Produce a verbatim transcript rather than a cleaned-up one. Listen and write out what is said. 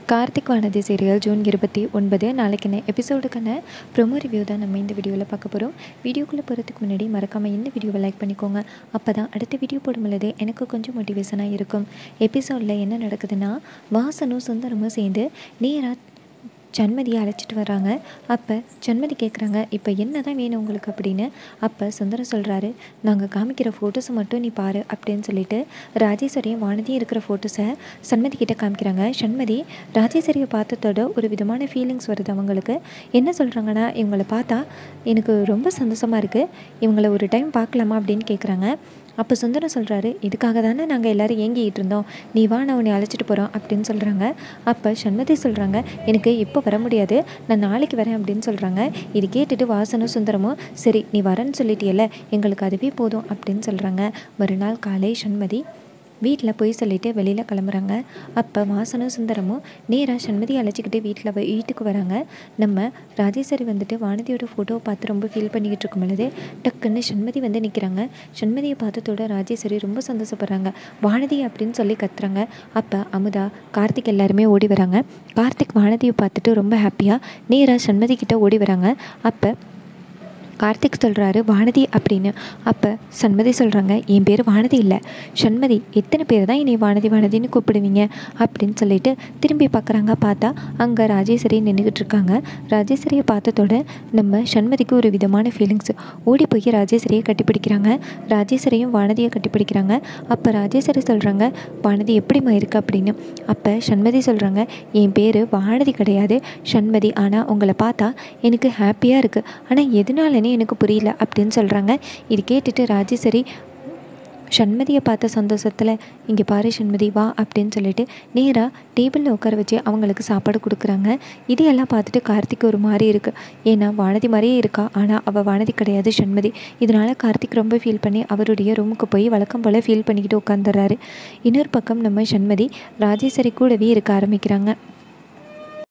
Karthik Vanathi serial June இருபத்தி ஒன்பது நாளைக்கான எபிசோடுக்கான ப்ரொமோ ரிவ்யூ தான் நம்ம இந்த வீடியோவில் பார்க்க போகிறோம். வீடியோக்குள்ளே போகிறதுக்கு முன்னாடி மறக்காமல் இந்த வீடியோவை லைக் பண்ணிக்கோங்க. அப்போ தான் அடுத்த வீடியோ போடும்பொழுது எனக்கு கொஞ்சம் மோட்டிவேஷனாக இருக்கும். எபிசோடில் என்ன நடக்குதுன்னா, வாசனும் சுந்தரமும் சேர்ந்து நேராக சண்மதியை அழைச்சிட்டு வராங்க. அப்போ சண்மதி கேட்குறாங்க, இப்போ என்ன தான் வேணும் உங்களுக்கு அப்படின்னு. அப்போ சுந்தரம் சொல்கிறாரு, நாங்கள் காமிக்கிற ஃபோட்டோஸை மட்டும் நீ பாரு அப்படின்னு சொல்லிட்டு ராஜேஸ்வரியும் வானதியும் இருக்கிற ஃபோட்டோஸை சண்மதி கிட்டே காமிக்கிறாங்க. சண்மதி ராஜேஸ்வரியை பார்த்ததோட ஒரு விதமான ஃபீலிங்ஸ் வருது அவங்களுக்கு. என்ன சொல்கிறாங்கன்னா, இவங்களை பார்த்தா எனக்கு ரொம்ப சந்தோஷமாக இருக்குது, இவங்களை ஒரு டைம் பார்க்கலாமா அப்படின்னு கேட்குறாங்க. அப்போ சுந்தரம் சொல்கிறாரு, இதுக்காக தானே நாங்கள் எல்லோரும் ஏங்கிக்கிட்டு இருந்தோம், நீ வா நான் உன்னை அழைச்சிட்டு போகிறோம் அப்படின்னு சொல்கிறாங்க. அப்போ சண்மதி சொல்கிறாங்க, எனக்கு இப்போ வர முடியாது, நான் நாளைக்கு வரேன் அப்படின்னு சொல்கிறாங்க. இது கேட்டுட்டு வாசனும் சுந்தரமும், சரி நீ வரேன்னு சொல்லிட்டியல்ல, எங்களுக்கு அதுவே போதும் அப்படின்னு சொல்கிறாங்க. மறுநாள் காலை சண்மதி வீட்டில் போய் சொல்லிவிட்டு வெளியில் கிளம்புறாங்க. அப்போ வாசனும் சுந்தரமும் நேராக சண்மதி அழைச்சிக்கிட்டு வீட்டில் வீட்டுக்கு வராங்க. நம்ம ராஜேஸ்வரி வந்துட்டு வானதியோட ஃபோட்டோவை பார்த்து ரொம்ப ஃபீல் பண்ணிக்கிட்டு இருக்கும் பொழுது டக்குன்னு சண்மதி வந்து நிற்கிறாங்க. சண்மதியை பார்த்ததோட ராஜேஸ்வரி ரொம்ப சந்தோஷப்படுறாங்க. வானதி அப்படின்னு சொல்லி கத்துறாங்க. அப்போ அமுதா, கார்த்திக் எல்லாருமே ஓடி வராங்க. கார்த்திக் வானதியை பார்த்துட்டு ரொம்ப ஹாப்பியாக நேராக சண்மதி கிட்டே ஓடி வராங்க. அப்போ கார்த்திக் சொல்கிறாரு, வானதி அப்படின்னு. அப்போ சண்மதி சொல்கிறாங்க, என் பேர் வானதி இல்லை, சண்மதி, எத்தனை பேர் தான் என்னை வானதி வானதின்னு கூப்பிடுவீங்க அப்படின்னு சொல்லிட்டு திரும்பி பார்க்குறாங்க. பார்த்தா அங்கே ராஜேஸ்வரி நின்றுக்கிட்டு இருக்காங்க. ராஜேஸ்வரியை பார்த்ததோட நம்ம சண்மதிக்கு ஒரு விதமான ஃபீலிங்ஸ். ஓடி போய் ராஜேஸ்வரியை கட்டிப்பிடிக்கிறாங்க. ராஜேஸ்வரியும் வானதியை கட்டிப்பிடிக்கிறாங்க. அப்போ ராஜேஸ்வரி சொல்கிறாங்க, வானதி எப்படிம்மா இருக்குது அப்படின்னு. அப்போ சண்மதி சொல்கிறாங்க, என் பேர் வானதி கிடையாது, சண்மதி, ஆனால் உங்களை பார்த்தா எனக்கு ஹாப்பியாக இருக்குது, ஆனால் எதனாலனே எனக்கு புரியல அப்படின்னு சொல்கிறாங்க. இது கேட்டுட்டு ராஜேஸ்வரி சண்மதியை பார்த்த சந்தோஷத்தில், இங்கே பாரு சண்மதி வா அப்படின்னு சொல்லிட்டு நேராக டேபிளில் உட்கார வச்சு அவங்களுக்கு சாப்பாடு கொடுக்குறாங்க. இதையெல்லாம் பார்த்துட்டு கார்த்திக் ஒரு மாதிரி இருக்குது. ஏன்னா வானதி மாதிரியே இருக்கா, ஆனால் அவள் வானதி கிடையாது, சண்மதி. இதனால் கார்த்திக் ரொம்ப ஃபீல் பண்ணி அவருடைய ரூமுக்கு போய் வழக்கம் போல் ஃபீல் பண்ணிக்கிட்டு உட்காந்துடுறாரு. இன்னொரு பக்கம் நம்ம சண்மதி ராஜேஸ்வரி கூடவே இருக்க ஆரம்பிக்கிறாங்க.